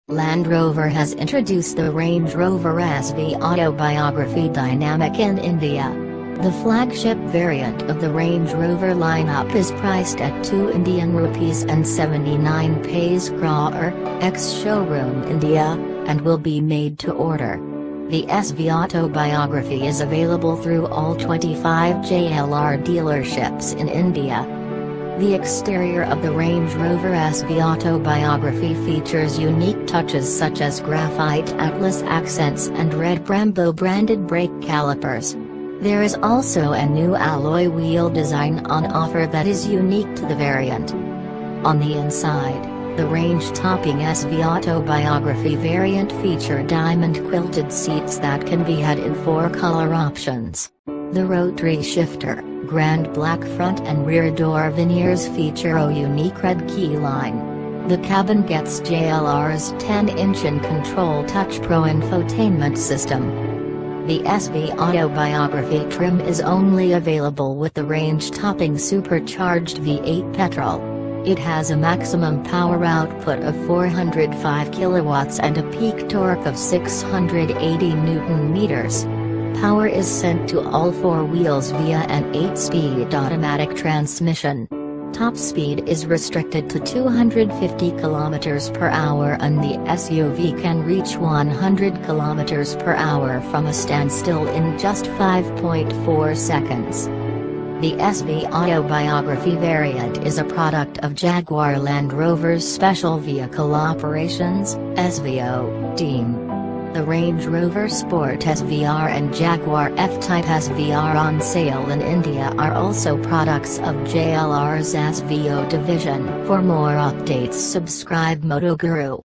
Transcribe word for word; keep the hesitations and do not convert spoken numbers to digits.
Land Rover has introduced the Range Rover S V Autobiography Dynamic in India. The flagship variant of the Range Rover lineup is priced at two Indian rupees and seventy-nine paise crore, ex-showroom India, and will be made to order. The S V Autobiography is available through all twenty-five J L R dealerships in India. The exterior of the Range Rover S V Autobiography features unique touches such as graphite Atlas accents and red Brembo branded brake calipers. There is also a new alloy wheel design on offer that is unique to the variant. On the inside, the range-topping S V Autobiography variant feature diamond quilted seats that can be had in four color options. The rotary shifter, grand black front and rear door veneers feature a unique red key line. The cabin gets J L R's ten inch in-control Touch Pro infotainment system. The S V Autobiography trim is only available with the range-topping supercharged V eight petrol. It has a maximum power output of four hundred five kilowatts and a peak torque of six hundred eighty newton meters. Power is sent to all four wheels via an eight speed automatic transmission. Top speed is restricted to two hundred fifty kilometers per hour and the S U V can reach one hundred kilometers per hour from a standstill in just five point four seconds. The S V Autobiography variant is a product of Jaguar Land Rover's Special Vehicle Operations (S V O) team. The Range Rover Sport S V R and Jaguar F-Type S V R on sale in India are also products of J L R's S V O division. For more updates subscribe Moto Guru.